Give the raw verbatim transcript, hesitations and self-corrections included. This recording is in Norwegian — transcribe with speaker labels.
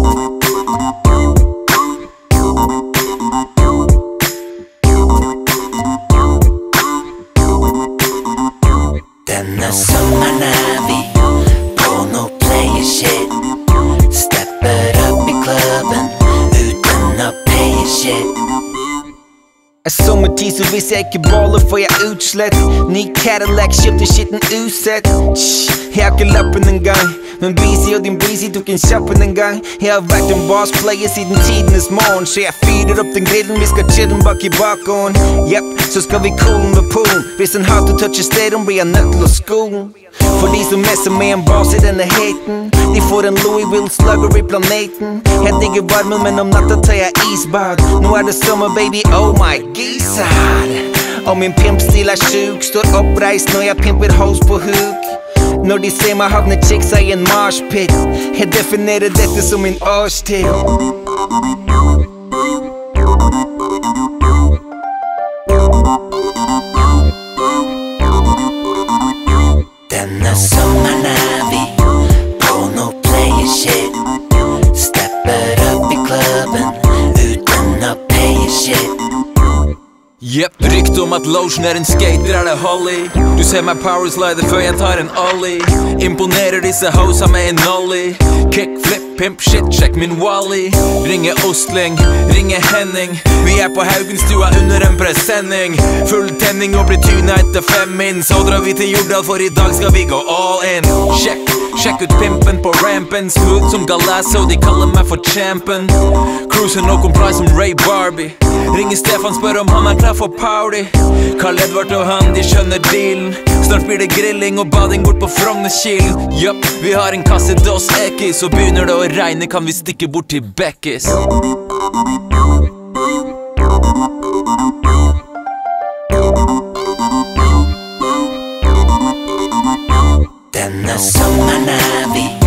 Speaker 1: Denne sommeren er vi på noe player shit. Stepper opp i klubben uten å paye shit.
Speaker 2: Er sommertid, så hvis jeg ikke baller får jeg utslett. Ny Cadillac, kjøpte skitten usett. Shh, jeg har ikke lappen en gang, men Breezy og din Breezy tok en kjappen en gang. Jeg har vært en boss player siden tidenes morgen, så jeg fyrer opp den grillen, vi skal chillen bak i bakgården. Jepp, så skal vi coolen med poolen. Hvis en hater toucher stadion, blir jeg nødt til å skolen. For de som messer med en boss i denne haten, de får en Louis Will slugger i planeten. Jeg digger varmen, men om natta tar jeg isbad. Nå er det sommer, baby, oh my god. Og min pimpstil er sjuk, står oppreist når jeg pimper hoes på hook. Når de ser meg havne chicksa i en marshpit, jeg definerer dette som min årstid.
Speaker 1: Denne sommeren er vi på noe player shit. Stepper opp i klubben uten å paye shit.
Speaker 3: Jepp, rykte om at Lotion er en skater, er det Holly. Du ser meg powerslider før jeg tar en ollie. Imponerer disse hosa med en ollie. Kick, flip, pimp, shit, check min Wally. Ringe Ostling, ringe Henning. Vi er på Haugenstua under en presenning. Full tenning og blir tyna etter fem min. Så drar vi til Jordal, for i dag skal vi gå all in. Sjekk, sjekk ut pimpen på rampen. Smooth som Galasso, de kaller meg for champen. Cruisen og comprise som Ray Barbie. Ringer Stefan, spør om han er klar for party. Karl Edvard og han, de skjønner dealen. Snart blir det grilling og bading bort på Frognerkilen. Jopp, vi har en kasse Dos Equis, og begynner det å regne kan vi stikke bort til Bekkis.
Speaker 1: Denne sommeren er vi